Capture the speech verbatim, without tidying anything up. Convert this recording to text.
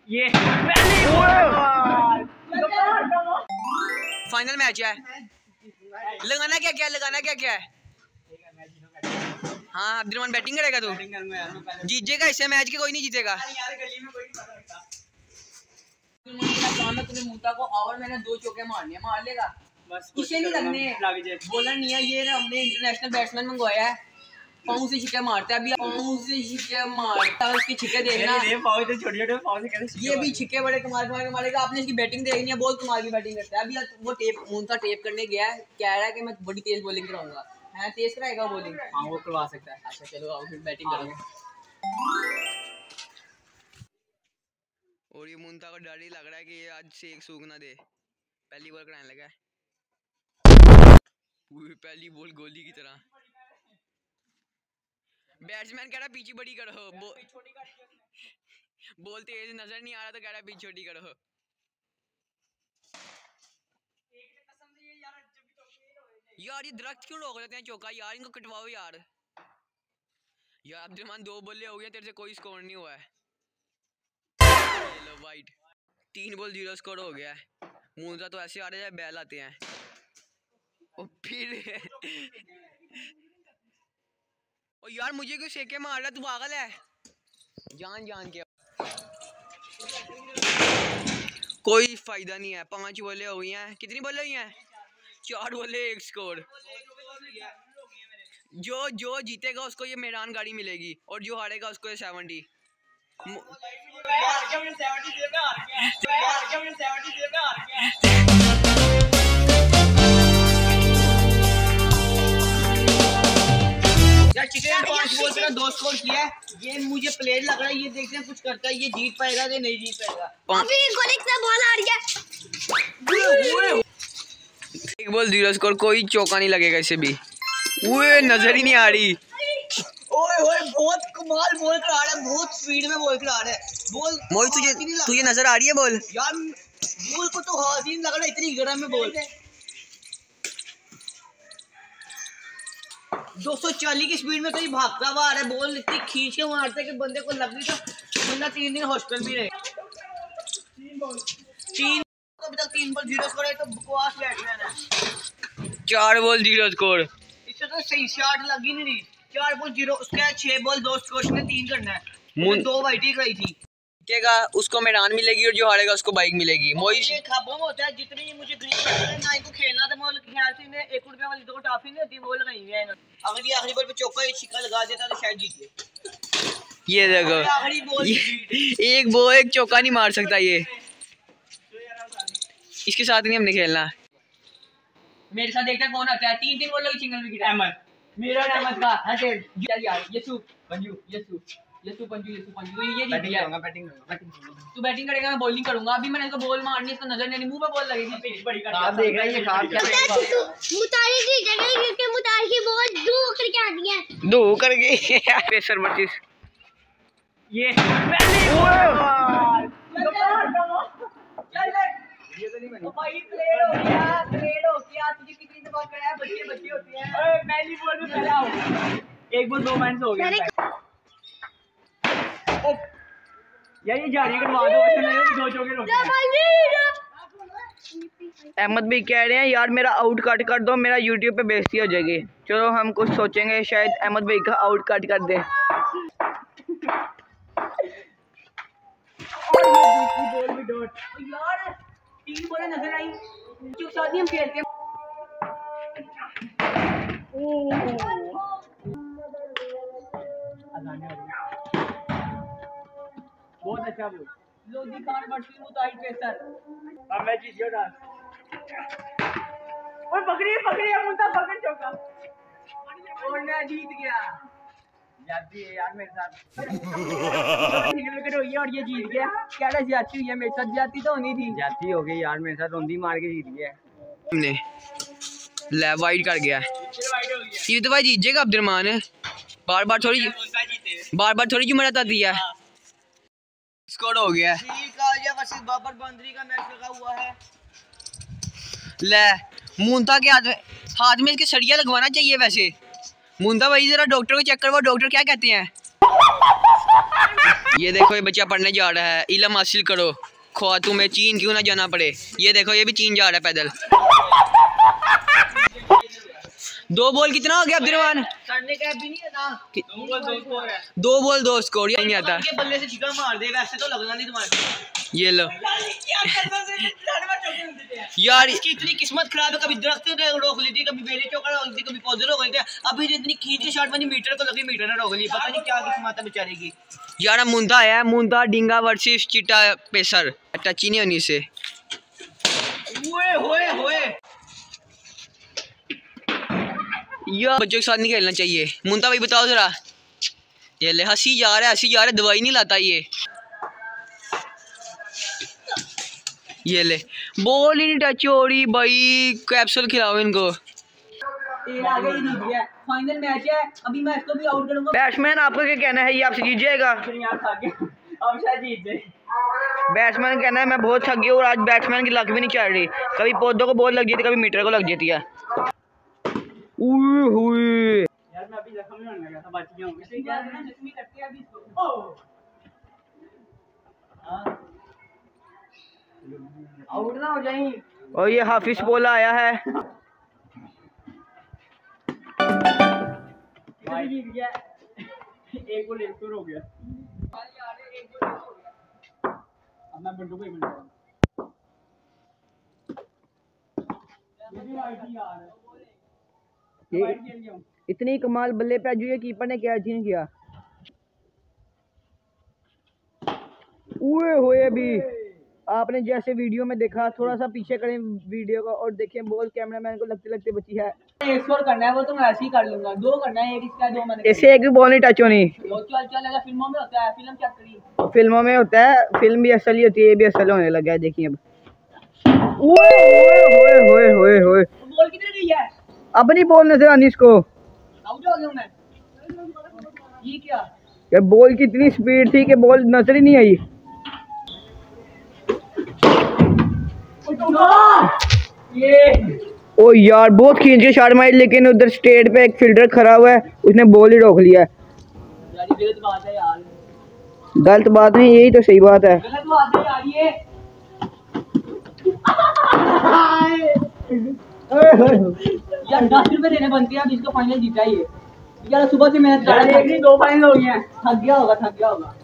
ये final match है। लगाना क्या क्या लगाना क्या क्या है? हाँ अब्दुलरहमान बैटिंग करेगा तू? जीतेगा इससे मैच के? कोई नहीं जीतेगा। तुम्हें मुंता को और मैंने दो चौके मारने मार लेगा बस। किसे नहीं लगने, बॉलर नहीं है ये, हमने इंटरनेशनल बैट्समैन मंगवाया है। पाँव से छिक्के मारता है अभी, पाँव से छिक्के मारता है। उसकी छिक्के देखना, ये भी छिक्के बड़े कमाल कमाल के मारेगा। आपने इसकी बैटिंग देखनी है, बहुत कमाल की बैटिंग करता है। अभी वो टेप मुंता टेप करने गया है, कह रहा है कि मैं बड़ी तेज बॉलिंग कराऊंगा। है तेज कराएगा बॉलिंग? हाँ वो करवा सकता है। अच्छा चलो आओ फिर बैटिंग करेंगे। और ये मुंता को डर ही लग रहा है कि ये आज से एक सूख ना दे। पहली बॉल कराने लगा है, पहली बॉल गोली की तरह। बैट्समैन कह रहा पीछे बड़ी करो, बो, बॉल तेज नजर नहीं आ रहा तो कह रहा पीछे छोटी करो। यार ये दरख्त क्यों रोक देते हैं चौका यार, इनको कटवाओ यार। यार अब्दुलरहमान दो बॉले हो गए, तेरे से कोई स्कोर नहीं हुआ है। लो वाइट, तीन बॉल जीरो स्कोर हो गया है। मुंता तो ऐसे आ रहे हैं बैल आते हैं। और फिर ओ यार मुझे क्यों सेके मार रहा, तू पागल है? जान जान के कोई फायदा नहीं है। पांच बॉले हुई हैं। कितनी बॉले हुई हैं? चार बॉले एक स्कोर। जो जो जीतेगा उसको ये मैदान गाड़ी मिलेगी और जो हारेगा उसको ये सेवेंटी। यार चिकन पांच बॉल से दो स्कोर किया है। ये मुझे प्लेयर लग रहा है, ये देखते हैं कुछ करता है, ये जीत पाएगा कि नहीं जीत पाएगा। अभी गोली से बॉल आ रही है। एक बॉल जीरो स्कोर, कोई चौका नहीं लगेगा इसे भी। ओए नजर ही नहीं आ रही। ओए ओए बहुत कमाल बॉल करा रहा है, बहुत स्पीड में बॉल करा रहा है। बॉल मोई तुझे तुझे नजर आ रही है बॉल? यार बॉल को तो हाथ ही नहीं लग रहा, इतनी गर्म है बॉल। दो सौ चालीस की स्पीड में तो ये भागता हुआ आ रहा है। बॉल इतनी खींच के मारता है कि बंदे को लग गई तो बंदा तीन दिन हॉस्पिटल में रहे। तीन अभी तक तीन बॉल जीरो स्कोर है तो बकवास बैट्समैन है। चार बॉल जीरो स्कोर, इससे तो सही शॉट लग ही नहीं रही। चार बॉल जीरो, उसके छह बॉल दो स्कोर में तीन करना है। मुझे दो वाइट ही कराई थी। जीतेगा उसको मैदान मिलेगी और जो हारेगा उसको बाइक मिलेगी। मोइश ये खाबों में होता है, जितनी मुझे ग्रीन है ना इनको खेलना था। मैं ख्याल से इन्हें एक रुपए वाली दो टॉफी नहीं होती वो लगाई है। अगर ये आखिरी बॉल पे चौका छिक्का लगा देता तो शायद जीत ले। ये देखो आखिरी बॉल, एक बॉल एक चौका नहीं मार सकता ये। इसके साथ नहीं हमने खेलना। मेरे साथ देखता कौन आता है। तीन तीन बॉल लगी सिंगल विकेट। अहमद, मेरा अहमद का है यार। यशु पंजू, यशु यशु पंजू, यशु पंजू। तो ये जीत गया। बैटिंग बैटिंग तू बैटिंग करेगा, मैं बॉलिंग करूंगा। अभी मैंने इसको बॉल मारनी है, इसको नजर नहीं, मुंह पे बॉल लगेगी। बड़ी कर आप देख रहे हैं ये खाप क्या मुतारी की जगह, क्योंकि मुतारी की बॉल दो करके आती है, दो करके पेसर बत्तीस। ये ये तो नहीं बनी भाई। प्लेयर हो गया, प्लेयर हो गया। तुझे कितनी दफा कहा है बच्चे बच्चे होते हैं। ओए पहली बॉल में पहला आउट, एक बॉल दो मैच हो गया। यार ये जारी करवा दो, इसने दो चौके रोके। अहमद भी कह रहे हैं यार मेरा आउट कट कर दो, मेरा यूट्यूब पे बेइज्जती हो जाएगी। चलो हम कुछ सोचेंगे, शायद अहमद भाई का आउट कट कर दे। बॉल भी डॉट यार, तीन बॉलें नजर आई। चुप साथ ही हम खेलते हैं। बहुत अच्छा बोल। लोधी कार बढ़ती हूँ तो आई पेसर। अब मैं जीत गया। ओए पकड़िए पकड़िए मुंता, पकड़ चौका और मैं जीत गया। जाती है यार मेरे साथ। सिंगल विकेट हुई है और ये जीत गया। क्या जाती हुई है मेरे साथ? जाती तो होनी थी, जाती हो गई यार मेरे साथ। रोंदी मार के जीत गया हमने। ले वाइड कर गया ये तो भाई जीत जाएगा अब्दुलरहमान। बार बार थोड़ी बार बार थोड़ी जुमरात आती है। स्कोर हो गया। बाबर बंदरी का मैच लगा हुआ है। ले मुंता के हाथ में हाथ में इसके सरिया लगवाना चाहिए वैसे। मुंता भाई जरा डॉक्टर को चेक करवाओ, डॉक्टर क्या कहते हैं? ये देखो ये बच्चा पढ़ने जा रहा है, इल्म हासिल करो, ख्वा तुम्हें चीन क्यों ना जाना पड़े। ये देखो ये भी चीन जा रहा है पैदल। दो बॉल कितना हो गया अब्दुर्रहमान? दो बॉल दो स्कोर, ये नहीं आता। बल्ले से छिका मार देगा, ऐसे तो लगना नहीं तुम्हारे। ये लो यार, इसकी इतनी किस्मत खराब है, कभी दरख्त ने रोक ली थी, कभी बेले चौका रोक ली थी, कभी पौधे रोक लेते। अभी इतनी खींच के शॉट बनी, मीटर को लगी, मीटर ने रोक ली। पता नहीं क्या किस्मत है बेचारे की। यार मुंदा आया है, मुंदा डिंगा वर्सेस चिट्टा पेसर, टच ही नहीं होनी से। ओए होए होए यार बच्चों के साथ नहीं खेलना चाहिए। मुंदा भाई बताओ जरा। ये ले हंसी जा रहा है, हंसी जा रहा है, दवाई नहीं लाता ये। ये ले बॉल ही नहीं टच हो रही भाई, कैप्सूल खिलाओ इनको। फाइनल मैच है, अभी मैं इसको भी आउट करूंगा। बैट्समैन आपका क्या कहना है, ये आपसे जीत जाएगा? अब शायद जीत जाए। बैट्समैन कहना है मैं बहुत थक गया और आज बैट्समैन की लक भी नहीं चल रही, कभी पौधों को बॉल लग जाती, कभी मीटर को लग जाती है। यार मैं अभी जख्म में होने लगा था, बच गया हूं। इसे यार ना जख्मी करते हैं अभी इसको। ओ हां आउट ना हो जाए। और ये हाफिज बोला आया है, भाई जीत गया। एक गोल एक स्कोर हो गया। अब मैं बंडू को ही मिलूंगा। ये भी आईटी यार ये इतनी कमाल बल्ले पे जो ये कीपर ने क्या चीज किया। ओए होए अभी आपने जैसे वीडियो में देखा, थोड़ा सा पीछे करें वीडियो को और देखें बॉल कैमरामैन को लगते लगते बची है। एक स्कोर करना है वो तो मैं ऐसे ही कर लूंगा। दो करना है, एक इसका दो मैंने। इससे एक भी बॉल नहीं टच होनी। चल चल फिल्मों में होता है, फिल्म क्या करी, फिल्मों में होता है, फिल्म भी असल ही होती है, ये भी असल होने लगा है। देखिए अब ओए होए होए होए होए बॉल किधर गई है? अब नहीं बॉल नजर आनी इसको। आउट हो गया मैं। ये क्या यार, बॉल की इतनी स्पीड थी कि बॉल नजर ही नहीं आई। ये ओ यार बहुत खींच के शॉट मारी, लेकिन उधर स्टेट पे एक फील्डर खड़ा हुआ है, उसने बॉल ही रोक लिया। यार ये गलत बात है यार। गलत बात नहीं, यही तो सही बात है। गलत बात है यार ये। यार दस रुपए देने बनते हैं, अब इसको फाइनल जीता ही है। यार सुबह से मैच दो फाइनल हो गए हैं, थक गया होगा थक गया होगा